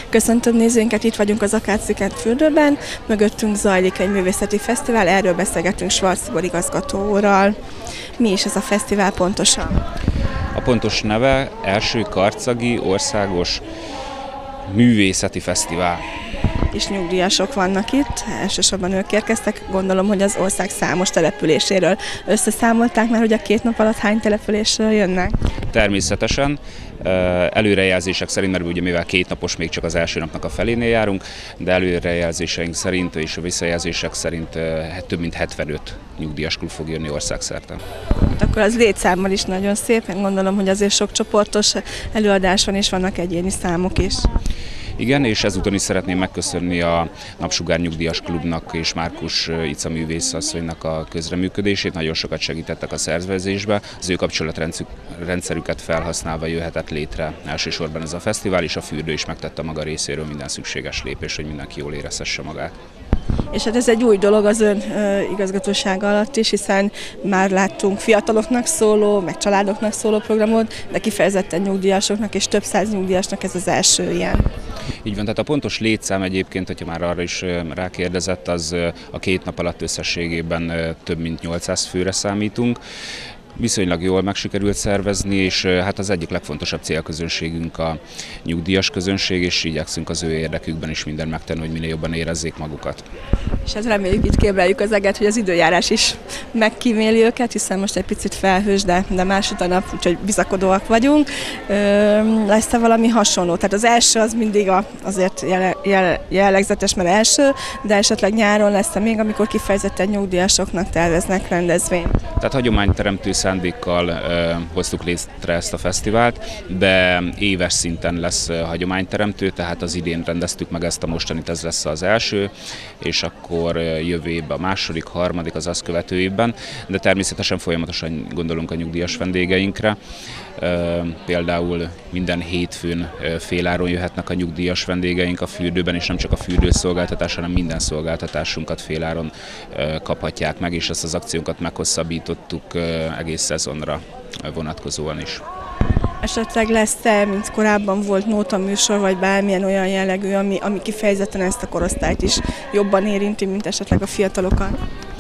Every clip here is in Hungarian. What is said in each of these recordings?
Köszöntöm nézőinket, itt vagyunk az Akácsiket fürdőben, mögöttünk zajlik egy művészeti fesztivál, erről beszélgetünk Schwarz Tibor igazgatóval. Mi is ez a fesztivál pontosan? A pontos neve Első Karcagi Országos Művészeti Fesztivál. És nyugdíjasok vannak itt, elsősorban ők érkeztek, gondolom, hogy az ország számos településéről összeszámolták már, hogy a 2 nap alatt hány településről jönnek? Természetesen, előrejelzések szerint, mert ugye mivel 2 napos, még csak az első napnak a felénél járunk, de előrejelzéseink szerint és a visszajelzések szerint több mint 75 nyugdíjas klub fog jönni országszerte. Hát akkor az létszámmal is nagyon szép, gondolom, hogy azért sok csoportos előadás van és vannak egyéni számok is. Igen, és ezúton is szeretném megköszönni a Napsugár Nyugdíjas Klubnak és Márkus Ica művészasszonynak a közreműködését. Nagyon sokat segítettek a szervezésbe, az ő kapcsolatrendszerüket felhasználva jöhetett létre elsősorban ez a fesztivál, és a fürdő is megtette maga részéről minden szükséges lépést, hogy mindenki jól érezhesse magát. És hát ez egy új dolog az ön igazgatósága alatt is, hiszen már láttunk fiataloknak szóló, meg családoknak szóló programot, de kifejezetten nyugdíjasoknak és több száz nyugdíjasnak ez az első ilyen. Így van, tehát a pontos létszám egyébként, hogyha már arra is rákérdezett, az a 2 nap alatt összességében több mint 800 főre számítunk. Viszonylag jól meg sikerült szervezni, és hát az egyik legfontosabb célközönségünk a nyugdíjas közönség, és igyekszünk az ő érdekükben is mindent megtenni, hogy minél jobban érezzék magukat. És hát reméljük, itt kébreljük az eget, hogy az időjárás is megkíméli őket, hiszen most egy picit felhős, de másod a nap, úgyhogy bizakodóak vagyunk. Lesz-e valami hasonló? Tehát az első az mindig azért jellegzetes, mert első, de esetleg nyáron lesz-e még, amikor kifejezetten nyugdíjasoknak terveznek rendezvényt? Tehát hagyományteremtő szándékkal hoztuk létre ezt a fesztivált, de éves szinten lesz hagyományteremtő, tehát az idén rendeztük meg ezt a mostanit, ez lesz az első, és akkor jövő évben a második, harmadik, az azt követő évben, de természetesen folyamatosan gondolunk a nyugdíjas vendégeinkre. Például minden hétfőn féláron jöhetnek a nyugdíjas vendégeink a fürdőben, és nem csak a fürdőszolgáltatás, hanem minden szolgáltatásunkat féláron kaphatják meg, és ezt az akciónkat meghosszabbítottuk egész szezonra vonatkozóan is. Esetleg lesz-e, mint korábban volt nótaműsor, vagy bármilyen olyan jellegű, ami kifejezetten ezt a korosztályt is jobban érinti, mint esetleg a fiatalokat?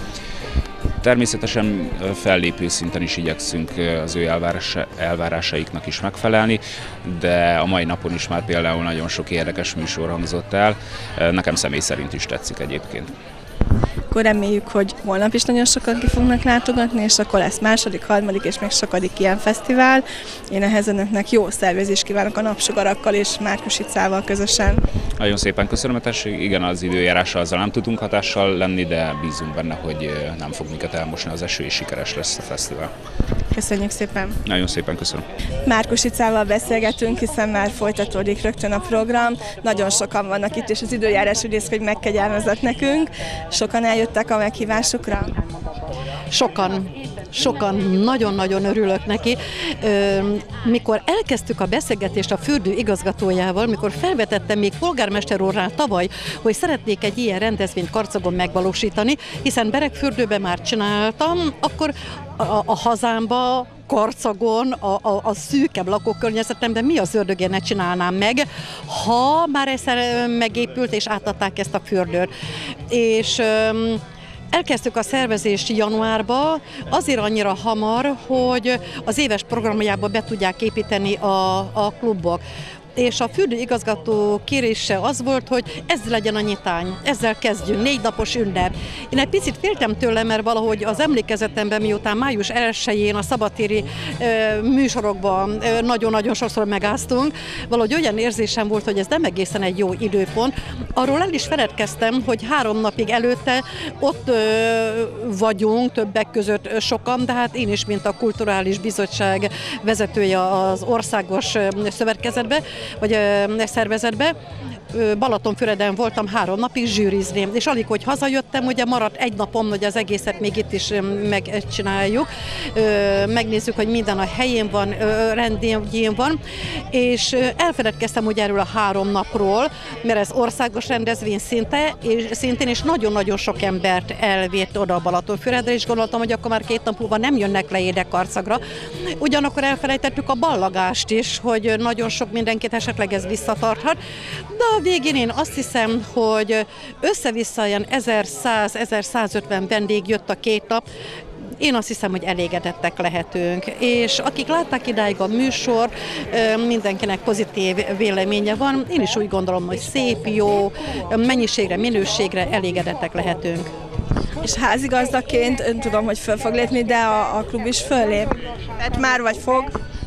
Természetesen fellépő szinten is igyekszünk az ő elvárásaiknak is megfelelni, de a mai napon is már például nagyon sok érdekes műsor hangzott el. Nekem személy szerint is tetszik egyébként. Akkor reméljük, hogy holnap is nagyon sokan ki fognak látogatni, és akkor lesz második, harmadik és még sokadik ilyen fesztivál. Én ehhez önöknek jó szervezést kívánok a Napsugarakkal és Márkus Icával közösen. Nagyon szépen köszönöm a tessék. Igen, az időjárással azzal nem tudunk hatással lenni, de bízunk benne, hogy nem fog minket elmosni az eső, és sikeres lesz a fesztivál. Köszönjük szépen! Nagyon szépen köszönöm. Márkus Icával beszélgetünk, hiszen már folytatódik rögtön a program. Nagyon sokan vannak itt, és az időjárás úgy néz ki, hogy megkegyelmezett nekünk. Sokan eljöttek a meghívásukra? Sokan, nagyon-nagyon örülök neki. Mikor elkezdtük a beszélgetést a fürdő igazgatójával, mikor felvetettem még polgármester úrnál tavaly, hogy szeretnék egy ilyen rendezvényt Karcagon megvalósítani, hiszen Beregfürdőben már csináltam, akkor a hazámba, Karcagon, a szűkebb lakókörnyezetemben mi az ördögén ne csinálnám meg, ha már egyszer megépült és átadták ezt a fürdőt. És elkezdtük a szervezést januárba, azért annyira hamar, hogy az éves programjába be tudják építeni a klubok. És a fürdőigazgató kérése az volt, hogy ez legyen a nyitány, ezzel kezdjünk, 4 napos ünnep. Én egy picit féltem tőle, mert valahogy az emlékezetemben, miután május 1-én a szabadtéri műsorokban nagyon-nagyon sokszor megáztunk, valahogy olyan érzésem volt, hogy ez nem egészen egy jó időpont. Arról el is feledkeztem, hogy 3 napig előtte ott vagyunk, többek között sokan, de hát én is, mint a Kulturális Bizottság vezetője az országos szövetkezetbe, vagy szervezetbe. Balatonfüreden voltam 3 napig zsűrizni, és alig, hogy hazajöttem, ugye maradt 1 napom, hogy az egészet még itt is megcsináljuk, megnézzük, hogy minden a helyén van, rendjén van, és elfeledkeztem ugye erről a 3 napról, mert ez országos rendezvény szintén, és nagyon-nagyon sok embert elvitt oda a Balatonfüredre, és gondoltam, hogy akkor már 2 nap múlva nem jönnek le Édekarcagra. Ugyanakkor elfelejtettük a ballagást is, hogy nagyon sok mindenkit esetleg ez visszatarthat, de a végén én azt hiszem, hogy össze-vissza ilyen 1100-1150 vendég jött a 2 nap, én azt hiszem, hogy elégedettek lehetünk, és akik látták idáig a műsor, mindenkinek pozitív véleménye van. Én is úgy gondolom, hogy szép, jó, mennyiségre, minőségre elégedettek lehetünk. És házigazdaként ön tudom, hogy föl fog lépni, de a klub is föllép. Tehát már vagy fog?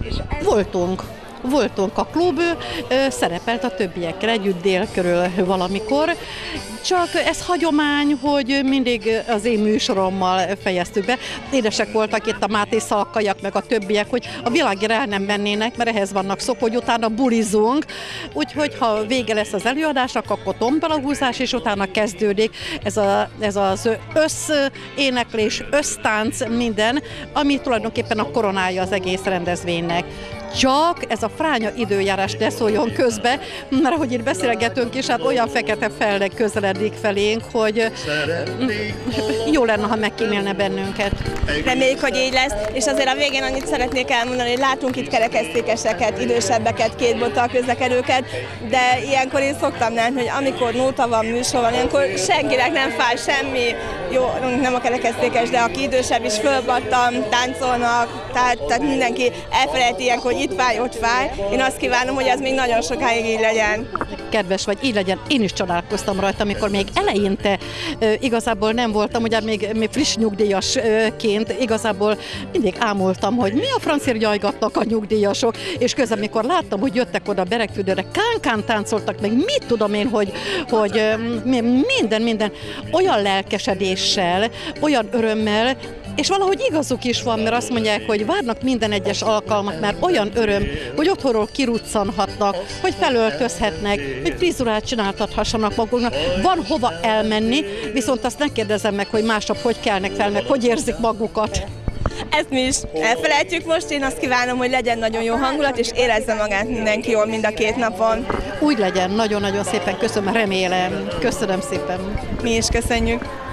Voltunk a klub, szerepelt a többiekkel együtt dél körül valamikor, csak ez hagyomány, hogy mindig az én műsorommal fejeztük be. Édesek voltak itt a Máté Szalkaiak, meg a többiek, hogy a világért el nem mennének, mert ehhez vannak szokva, hogy utána bulizunk, úgyhogy ha vége lesz az előadásnak, akkor tombelahúzás, és utána kezdődik ez az összéneklés, össztánc, minden, ami tulajdonképpen a koronája az egész rendezvénynek. Csak ez a fránya időjárás ne szóljon közbe, mert ahogy itt beszélgetünk is, hát olyan fekete felleg közeledik felénk, hogy jó lenne, ha megkímélne bennünket. Reméljük, hogy így lesz, és azért a végén annyit szeretnék elmondani, hogy látunk itt kerekesszékeseket, idősebbeket, 2 bottal közlekedőket, de ilyenkor én szoktam látni, hogy amikor nóta van, műsor van, ilyenkor senkinek nem fáj semmi, jó, nem a kerekesszékes, de aki idősebb is fölbattam, táncolnak, tehát mindenki elfelejti ilyenkor, hogy itt fáj, ott fáj. Én azt kívánom, hogy ez még nagyon sokáig így legyen. Kedves vagy, így legyen. Én is csodálkoztam rajta, amikor még eleinte igazából nem voltam, ugye még friss nyugdíjasként igazából mindig ámultam, hogy mi a francért jajgatnak a nyugdíjasok, és közben, amikor láttam, hogy jöttek oda a Beregfürdőre, kánkán táncoltak, meg mit tudom én, hogy minden olyan lelkesedéssel, olyan örömmel, és valahogy igazuk is van, mert azt mondják, hogy várnak minden egyes alkalmat, mert olyan öröm, hogy otthonról kiruccanhatnak, hogy felöltözhetnek, hogy frizurát csináltathassanak maguknak. Van hova elmenni, viszont azt ne kérdezem meg, hogy másnap hogy kelnek fel, meg hogy érzik magukat. Ezt mi is elfelejtjük most, én azt kívánom, hogy legyen nagyon jó hangulat, és érezze magát mindenki jól mind a 2 napon. Úgy legyen, nagyon-nagyon szépen köszönöm, remélem. Köszönöm szépen. Mi is köszönjük.